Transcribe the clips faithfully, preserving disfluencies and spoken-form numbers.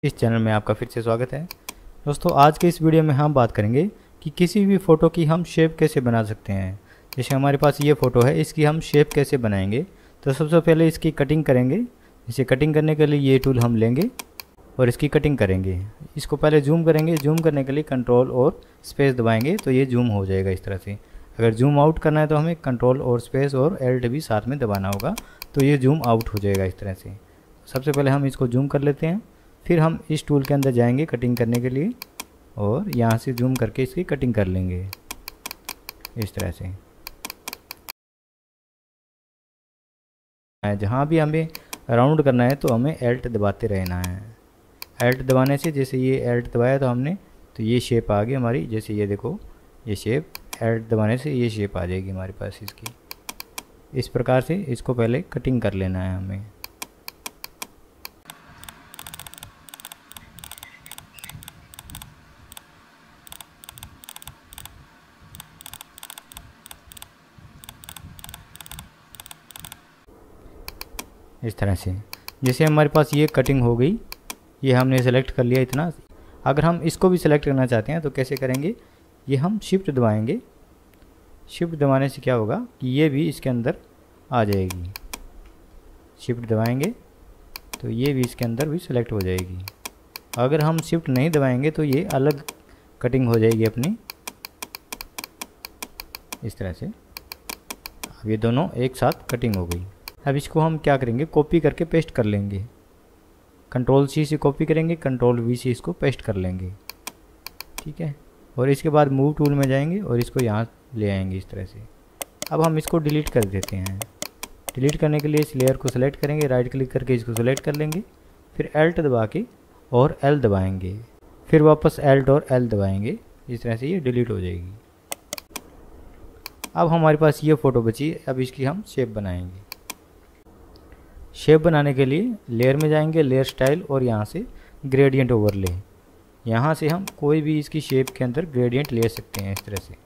इस चैनल में आपका फिर से स्वागत है। दोस्तों, आज के इस वीडियो में हम बात करेंगे कि किसी भी फ़ोटो की हम शेप कैसे बना सकते हैं। जैसे हमारे पास ये फ़ोटो है, इसकी हम शेप कैसे बनाएंगे। तो सबसे पहले इसकी कटिंग करेंगे। इसे कटिंग करने के लिए ये टूल हम लेंगे और इसकी कटिंग करेंगे। इसको पहले जूम करेंगे। जूम करने के लिए कंट्रोल और स्पेस दबाएंगे तो ये जूम हो जाएगा इस तरह से। अगर जूम आउट करना है तो हमें कंट्रोल और स्पेस और एल्ट भी साथ में दबाना होगा, तो ये जूम आउट हो जाएगा इस तरह से। सबसे पहले हम इसको जूम कर लेते हैं, फिर हम इस टूल के अंदर जाएंगे कटिंग करने के लिए और यहाँ से जूम करके इसकी कटिंग कर लेंगे इस तरह से। जहाँ भी हमें राउंड करना है तो हमें एल्ट दबाते रहना है। एल्ट दबाने से, जैसे ये एल्ट दबाया तो हमने, तो ये शेप आ गई हमारी। जैसे ये देखो, ये शेप एल्ट दबाने से ये शेप आ जाएगी हमारे पास इसकी। इस प्रकार से इसको पहले कटिंग कर लेना है हमें। इस तरह से जैसे हमारे पास ये कटिंग हो गई, ये हमने सेलेक्ट कर लिया इतना। अगर हम इसको भी सेलेक्ट करना चाहते हैं तो कैसे करेंगे, ये हम शिफ्ट दबाएंगे। शिफ्ट दबाने से क्या होगा कि ये भी इसके अंदर आ जाएगी। शिफ्ट दबाएंगे तो ये भी इसके अंदर भी सेलेक्ट हो जाएगी। अगर हम शिफ्ट नहीं दबाएंगे तो ये अलग कटिंग हो जाएगी अपनी इस तरह से। अब ये दोनों एक साथ कटिंग हो गई। अब इसको हम क्या करेंगे, कॉपी करके पेस्ट कर लेंगे। कंट्रोल सी से कॉपी करेंगे, कंट्रोल वी से इसको पेस्ट कर लेंगे, ठीक है। और इसके बाद मूव टूल में जाएंगे और इसको यहाँ ले आएंगे इस तरह से। अब हम इसको डिलीट कर देते हैं। डिलीट करने के लिए इस लेयर को सेलेक्ट करेंगे, राइट क्लिक करके इसको सेलेक्ट कर लेंगे, फिर एल्ट दबा के और एल दबाएंगे, फिर वापस एल्ट और एल दबाएंगे। इस तरह से ये डिलीट हो जाएगी। अब हमारे पास ये फ़ोटो बची। अब इसकी हम शेप बनाएंगे। शेप बनाने के लिए लेयर में जाएंगे, लेयर स्टाइल, और यहाँ से ग्रेडियंट ओवरले। यहाँ से हम कोई भी इसकी शेप के अंदर ग्रेडियंट ले सकते हैं इस तरह से।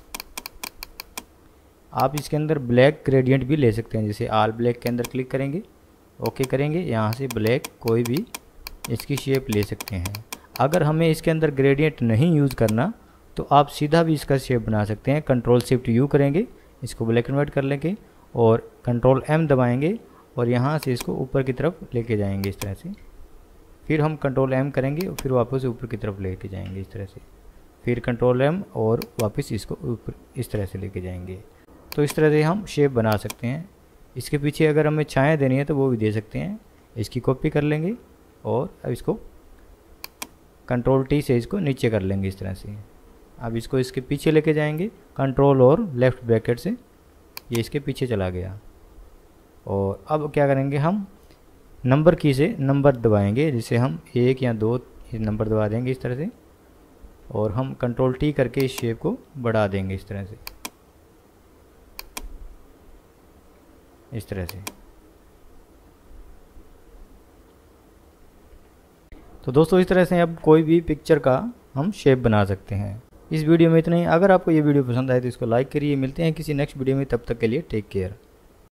आप इसके अंदर ब्लैक ग्रेडियंट भी ले सकते हैं। जैसे आल ब्लैक के अंदर क्लिक करेंगे, ओके करेंगे, यहाँ से ब्लैक कोई भी इसकी शेप ले सकते हैं। अगर हमें इसके अंदर ग्रेडियंट नहीं यूज़ करना तो आप सीधा भी इसका शेप बना सकते हैं। कंट्रोल शिफ्ट यू करेंगे, इसको ब्लैक एंड वाइट कर लेंगे और कंट्रोल एम दबाएंगे और यहाँ से इसको ऊपर की तरफ लेके जाएंगे इस तरह से। फिर हम कंट्रोल एम करेंगे और फिर वापस ऊपर की तरफ लेके जाएंगे इस तरह से। फिर कंट्रोल एम और वापस इसको ऊपर इस तरह से लेके जाएंगे। तो इस तरह से हम शेप बना सकते हैं। इसके पीछे अगर हमें छाया देनी है तो वो भी दे सकते हैं। इसकी कॉपी कर लेंगे और अब इसको कंट्रोल टी से इसको नीचे कर लेंगे इस तरह से। अब इसको इसके पीछे लेके जाएंगे, कंट्रोल और लेफ़्ट ब्रैकेट से ये इसके पीछे चला गया। और अब क्या करेंगे, हम नंबर की से नंबर दबाएंगे। जिसे हम एक या दो नंबर दबा देंगे इस तरह से, और हम कंट्रोल टी करके इस शेप को बढ़ा देंगे इस तरह से, इस तरह से। तो दोस्तों, इस तरह से अब कोई भी पिक्चर का हम शेप बना सकते हैं। इस वीडियो में इतना ही। अगर आपको ये वीडियो पसंद आए तो इसको लाइक करिए। मिलते हैं किसी नेक्स्ट वीडियो में, तब तक के लिए टेक केयर।